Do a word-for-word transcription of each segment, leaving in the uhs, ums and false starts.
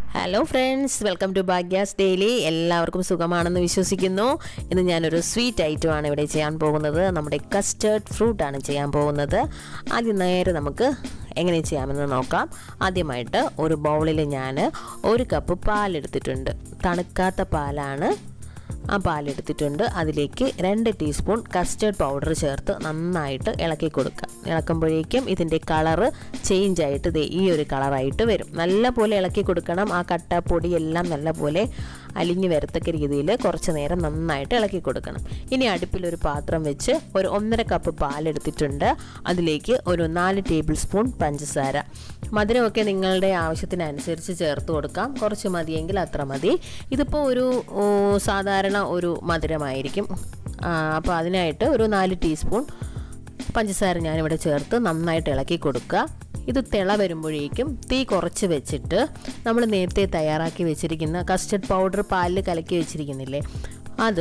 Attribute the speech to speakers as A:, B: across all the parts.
A: Hello friends, welcome to Bhagya's Daily. എല്ലാവർക്കും സുഖമാണെന്ന് വിശ്വസിക്കുന്നു. ഇന്ന് ഞാനൊരു സ്വീറ്റ് ഐറ്റം ആണ് ഇവിടെ ചെയ്യാൻ പോകുന്നത്. നമ്മുടെ കസ്റ്റർഡ് ഫ്രൂട്ട് ആണ് ചെയ്യാൻ പോകുന്നത്. ആദ്യം നേരെ നമുക്ക് എങ്ങനെ ചെയ്യാമെന്ന് നോക്കാം. ആദ്യമായിട്ട് ഒരു ബൗളിൽ ഞാൻ ഒരു കപ്പ് പാൽ എടുത്തിട്ടുണ്ട്. തണുക്കാത്ത പാലാണ്. ആ പാൽ എടുത്തിട്ടുണ്ട്. അതിലേക്ക് രണ്ട് ടീസ്പൂൺ കസ്റ്റർഡ് പൗഡർ ചേർത്ത് നന്നായിട്ട് ഇളക്കി കൊടുക്കുക. ഇളക്കുമ്പോഴേക്കും ഇതിൻ്റെ കളറ് ചേഞ്ച് ആയിട്ട് ദേ ഈ ഒരു കളറായിട്ട് വരും. നല്ലപോലെ ഇളക്കി കൊടുക്കണം. ആ കട്ട പൊടിയെല്ലാം നല്ലപോലെ അലിഞ്ഞു വരത്തക്ക രീതിയിൽ കുറച്ച് നേരം നന്നായിട്ട് ഇളക്കി കൊടുക്കണം. ഇനി അടുപ്പിലൊരു പാത്രം വെച്ച് ഒരു ഒന്നര കപ്പ് പാലെടുത്തിട്ടുണ്ട്. അതിലേക്ക് ഒരു നാല് ടേബിൾ സ്പൂൺ പഞ്ചസാര. മധുരമൊക്കെ നിങ്ങളുടെ ആവശ്യത്തിനനുസരിച്ച് ചേർത്ത് കൊടുക്കാം. കുറച്ച് മതിയെങ്കിൽ അത്ര മതി. ഇതിപ്പോൾ ഒരു സാധാരണ ഒരു മധുരമായിരിക്കും. അപ്പോൾ അതിനായിട്ട് ഒരു നാല് ടീസ്പൂൺ പഞ്ചസാര ഞാനിവിടെ ചേർത്ത് നന്നായിട്ട് ഇളക്കി കൊടുക്കുക. ഇത് തിള വരുമ്പോഴേക്കും തീ കുറച്ച് വെച്ചിട്ട് നമ്മൾ നേരത്തെ തയ്യാറാക്കി വെച്ചിരിക്കുന്ന കസ്റ്റർഡ് പൗഡർ പാലിൽ കലക്കി വെച്ചിരിക്കുന്നില്ലേ, അത്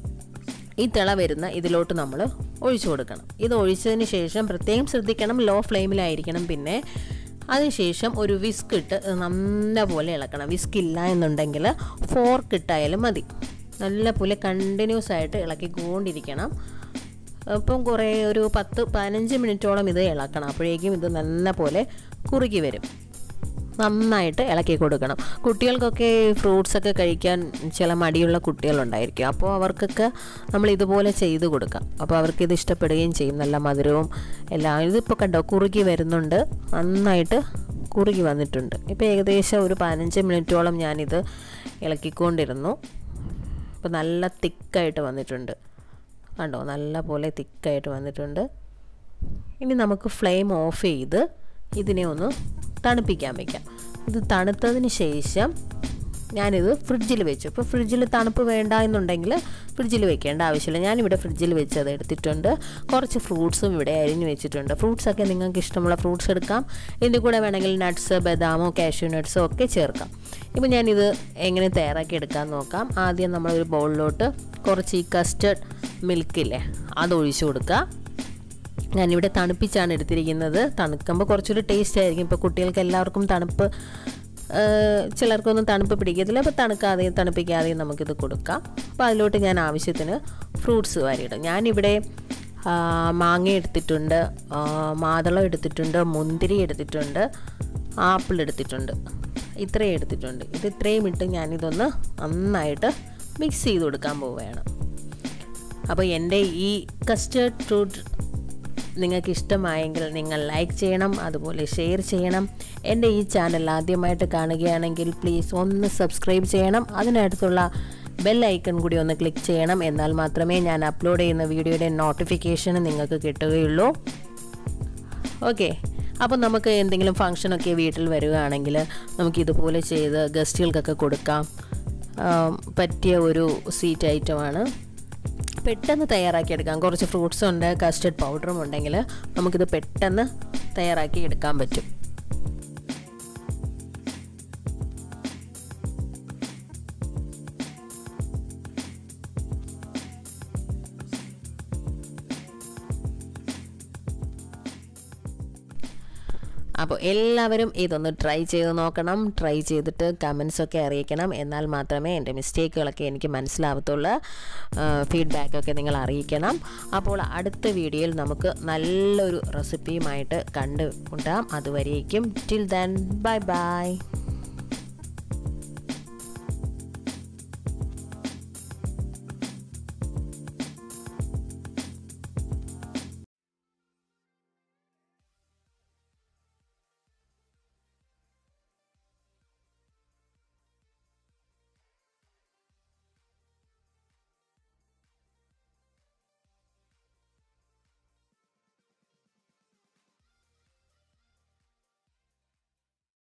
A: ഈ തിള വരുന്ന ഇതിലോട്ട് നമ്മൾ ഒഴിച്ചു കൊടുക്കണം. ഇത് ഒഴിച്ചതിന് ശേഷം പ്രത്യേകം ശ്രദ്ധിക്കണം, ലോ ഫ്ലെയിമിലായിരിക്കണം. പിന്നെ അതിനുശേഷം ഒരു വിസ്ക് ഇട്ട് നല്ലപോലെ ഇളക്കണം. വിസ്ക് ഇല്ല എന്നുണ്ടെങ്കിൽ ഫോർക്ക് ഇട്ടായാലും മതി. നല്ലപോലെ കണ്ടിന്യൂസ് ആയിട്ട് ഇളക്കിക്കൊണ്ടിരിക്കണം. അപ്പം കുറേ ഒരു പത്ത് പതിനഞ്ച് മിനിറ്റോളം ഇത് ഇളക്കണം. അപ്പോഴേക്കും ഇത് നല്ല പോലെ കുറുകി വരും. നന്നായിട്ട് ഇളക്കി കൊടുക്കണം. കുട്ടികൾക്കൊക്കെ ഫ്രൂട്ട്സൊക്കെ കഴിക്കാൻ ചില മടിയുള്ള കുട്ടികളുണ്ടായിരിക്കും. അപ്പോൾ അവർക്കൊക്കെ നമ്മൾ ഇതുപോലെ ചെയ്ത് കൊടുക്കാം. അപ്പോൾ അവർക്കിത് ഇഷ്ടപ്പെടുകയും ചെയ്യും. നല്ല മധുരവും എല്ലാം. ഇതിപ്പോൾ കണ്ടോ കുറുകി വരുന്നുണ്ട്. നന്നായിട്ട് കുറുകി വന്നിട്ടുണ്ട്. ഇപ്പോൾ ഏകദേശം ഒരു പതിനഞ്ച് മിനിറ്റോളം ഞാനിത് ഇളക്കിക്കൊണ്ടിരുന്നു. ഇപ്പോൾ നല്ല തിക്കായിട്ട് വന്നിട്ടുണ്ട്. കണ്ടോ, നല്ല പോലെ തിക്കായിട്ട് വന്നിട്ടുണ്ട്. ഇനി നമുക്ക് ഫ്ലെയിം ഓഫ് ചെയ്ത് ഇതിനെ ഒന്ന് തണുപ്പിക്കാൻ വയ്ക്കാം. ഇത് തണുത്തതിന് ശേഷം ഞാനിത് ഫ്രിഡ്ജിൽ വെച്ചു. ഇപ്പോൾ ഫ്രിഡ്ജിൽ തണുപ്പ് വേണ്ട എന്നുണ്ടെങ്കിൽ ഫ്രിഡ്ജിൽ വെക്കേണ്ട ആവശ്യമില്ല. ഞാനിവിടെ ഫ്രിഡ്ജിൽ വെച്ചത് എടുത്തിട്ടുണ്ട്. കുറച്ച് ഫ്രൂട്ട്സും ഇവിടെ അരിഞ്ഞ് വെച്ചിട്ടുണ്ട്. ഫ്രൂട്ട്സൊക്കെ നിങ്ങൾക്ക് ഇഷ്ടമുള്ള ഫ്രൂട്ട്സ് എടുക്കാം. ഇതിൻ്റെ കൂടെ വേണമെങ്കിൽ നട്ട്സ്, ബദാമോ, കാഷ്യൂ നട്ട്സോ ഒക്കെ ചേർക്കാം. ഇപ്പോൾ ഞാനിത് എങ്ങനെ തയ്യാറാക്കി എടുക്കാൻ നോക്കാം. ആദ്യം നമ്മളൊരു ബൗളിലോട്ട് കുറച്ച് ഈ കസ്റ്റർഡ് മിൽക്കില്ലേ അത് ഒഴിച്ചു കൊടുക്കുക. ഞാനിവിടെ തണുപ്പിച്ചാണ് എടുത്തിരിക്കുന്നത്. തണുക്കുമ്പോൾ കുറച്ചൊരു ടേസ്റ്റ് ആയിരിക്കും. ഇപ്പോൾ കുട്ടികൾക്ക് എല്ലാവർക്കും തണുപ്പ്, ചിലർക്കൊന്നും തണുപ്പ് പിടിക്കത്തില്ല. അപ്പോൾ തണുക്കാതെയും തണുപ്പിക്കാതെയും നമുക്കിത് കൊടുക്കാം. അപ്പോൾ അതിലോട്ട് ഞാൻ ആവശ്യത്തിന് ഫ്രൂട്ട്സ് വാരിയിടും. ഞാനിവിടെ മാങ്ങ എടുത്തിട്ടുണ്ട്, മാതളം എടുത്തിട്ടുണ്ട്, മുന്തിരി എടുത്തിട്ടുണ്ട്, ആപ്പിൾ എടുത്തിട്ടുണ്ട്. ഇത്രയും എടുത്തിട്ടുണ്ട്. ഇത് ഇത്രയും ഇട്ട് ഞാനിതൊന്ന് നന്നായിട്ട് മിക്സ് ചെയ്ത് കൊടുക്കാൻ പോവുകയാണ്. അപ്പോൾ എൻ്റെ ഈ കസ്റ്റർഡ് ഫ്രൂട്ട് നിങ്ങൾക്ക് ഇഷ്ടമായെങ്കിൽ നിങ്ങൾ ലൈക്ക് ചെയ്യണം, അതുപോലെ ഷെയർ ചെയ്യണം. എൻ്റെ ഈ ചാനൽ ആദ്യമായിട്ട് കാണുകയാണെങ്കിൽ പ്ലീസ് ഒന്ന് സബ്സ്ക്രൈബ് ചെയ്യണം. അതിനടുത്തുള്ള ബെൽ ഐക്കൺ കൂടി ഒന്ന് ക്ലിക്ക് ചെയ്യണം. എന്നാൽ മാത്രമേ ഞാൻ അപ്ലോഡ് ചെയ്യുന്ന വീഡിയോയുടെ നോട്ടിഫിക്കേഷൻ നിങ്ങൾക്ക് കിട്ടുകയുള്ളൂ. ഓക്കെ, അപ്പോൾ നമുക്ക് എന്തെങ്കിലും ഫംഗ്ഷനൊക്കെ വീട്ടിൽ വരികയാണെങ്കിൽ നമുക്കിതുപോലെ ചെയ്ത് ഗസ്റ്റുകൾക്കൊക്കെ കൊടുക്കാം പറ്റിയ ഒരു സ്വീറ്റ് ഐറ്റമാണ്. പെട്ടെന്ന് തയ്യാറാക്കിയെടുക്കാം. കുറച്ച് ഫ്രൂട്ട്സും ഉണ്ട്, കസ്റ്റർഡ് പൗഡറും ഉണ്ടെങ്കിൽ നമുക്കിത് പെട്ടെന്ന് തയ്യാറാക്കി എടുക്കാൻ പറ്റും. അപ്പോൾ എല്ലാവരും ഇതൊന്ന് ട്രൈ ചെയ്ത് നോക്കണം. ട്രൈ ചെയ്തിട്ട് കമൻസൊക്കെ അറിയിക്കണം. എന്നാൽ മാത്രമേ എൻ്റെ മിസ്റ്റേക്കുകളൊക്കെ എനിക്ക് മനസ്സിലാവത്തുള്ളൂ. ഫീഡ്ബാക്കൊക്കെ നിങ്ങൾ അറിയിക്കണം. അപ്പോൾ അടുത്ത വീഡിയോയിൽ നമുക്ക് നല്ലൊരു റെസിപ്പിയുമായിട്ട് കണ്ടുമുട്ടാം. അതുവരേക്കും ടിൽ ദെൻ ബൈ ബൈ.